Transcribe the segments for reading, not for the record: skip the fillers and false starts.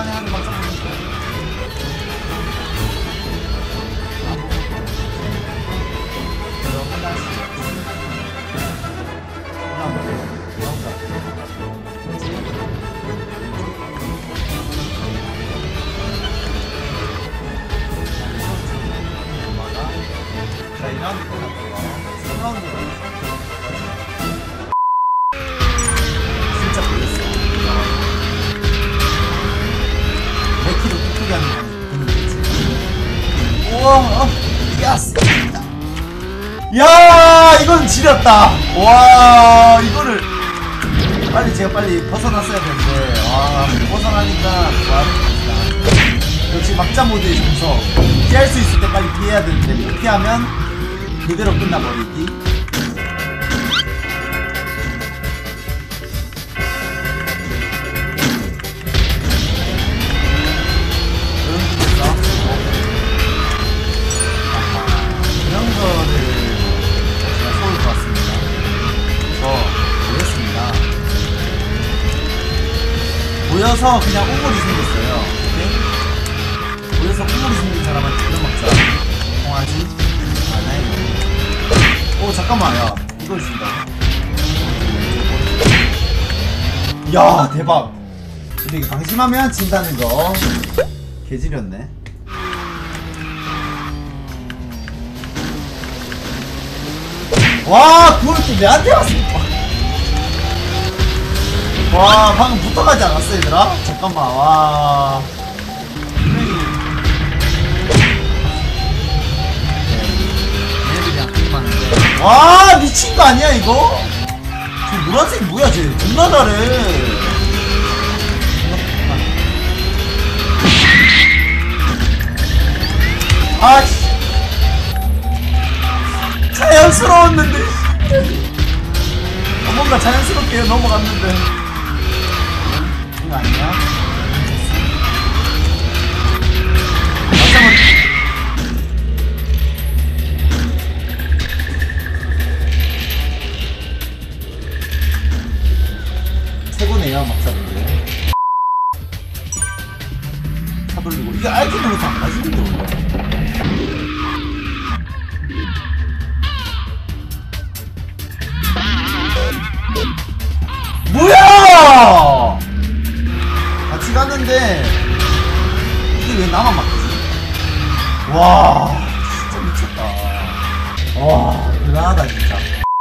오랜만에 하는 막상 보는 거. 자, 2라운드 끝났고요. 3라운드. 진짜 걸렸어. 몇 킬로 뚝뚝이 하는 거 보는 거지. 우와, 야스. 야, 이건 지렸다. 와, 이거를 빨리 제가 빨리 벗어났어야 되는데, 와, 벗어나니까 좋았습니다. 역시 막자 모드의 정석. 피할 수 있을 때 빨리 피해야 되는데, 못 피하면 그대로 끝나버리기. 이런 거를 제가 서울 봤습니다. 그래서 보였습니다. 보여서 그냥 우물이 생겼어요. 오케이? 보여서 우물이 생긴 사람한테 이런 막자 통하지 않아요. 오, 잠깐만, 야, 이걸 준다고? 야, 대박. 근데 이게 방심하면 진다는 거 개지렸네. 와, 그걸 또 내한테 왔어. 와, 방금 붙어가지 않았어, 얘들아? 잠깐만, 와. 분명히. 얘네들이 안 게임하는데. 와, 미친 거 아니야, 이거? 저 노란색 뭐야, 쟤? 존나 잘해. 아씨. 자연스러웠는데. 뭔가 자연스럽게 넘어갔는데. 이거 아니야? 최고네요, 막사분들. 차 돌리고. 이게 알게 눌러서 안 맞으는데, 원래. 뭐야! 같이 갔는데 이게 왜 나만 막히지? 와, 진짜 미쳤다. 와, 대단하다 진짜.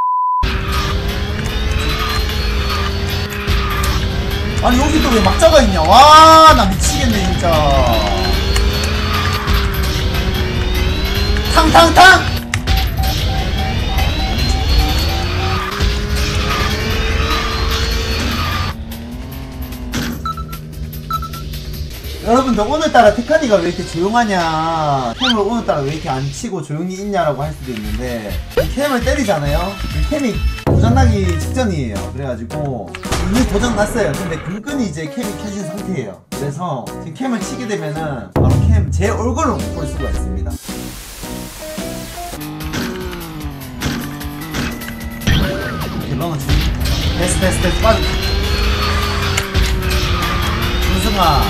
아니 여기 또 왜 막자가 있냐? 와, 나 미치겠네 진짜. 탕탕탕! 여러분들 오늘따라 테카니가 왜 이렇게 조용하냐, 캠을 오늘따라 왜 이렇게 안 치고 조용히 있냐라고 할 수도 있는데, 캠을 때리잖아요. 캠이 고장나기 직전이에요. 그래가지고 이미 고장났어요. 근데 근근히 이제 캠이 켜진 상태예요. 그래서 지금 캠을 치게 되면은 바로 캠 제 얼굴로 볼 수가 있습니다. 이렇게 넣어놓지. 됐어 빠져. 준승아,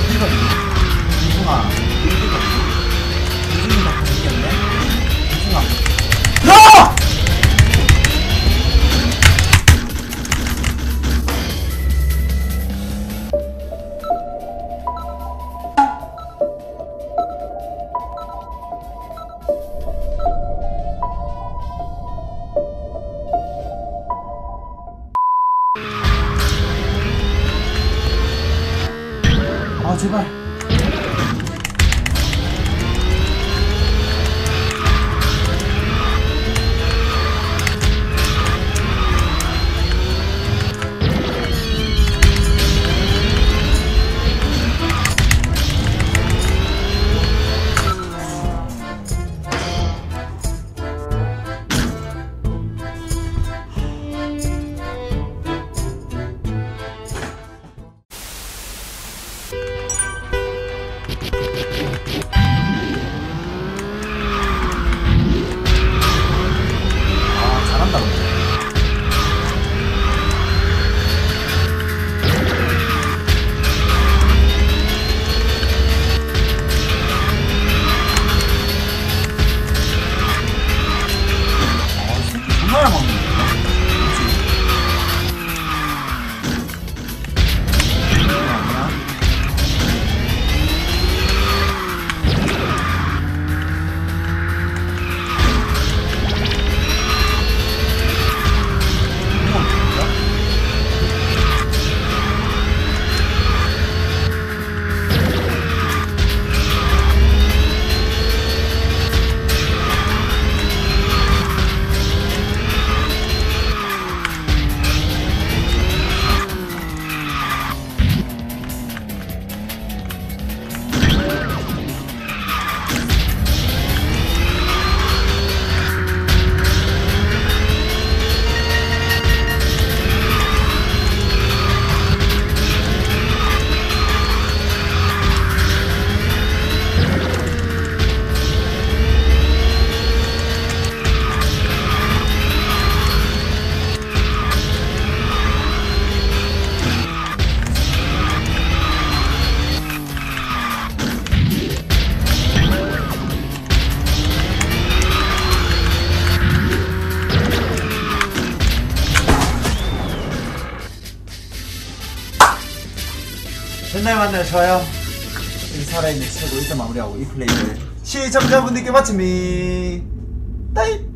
이승아, 이승이 더 재밌겠네? 이승아. 야! 아, 제발. 맞나요? 좋아요. 여기 살아있는 최고 일단 마무리하고 이 플레이를 시청자분들께 마칩니다. 따이.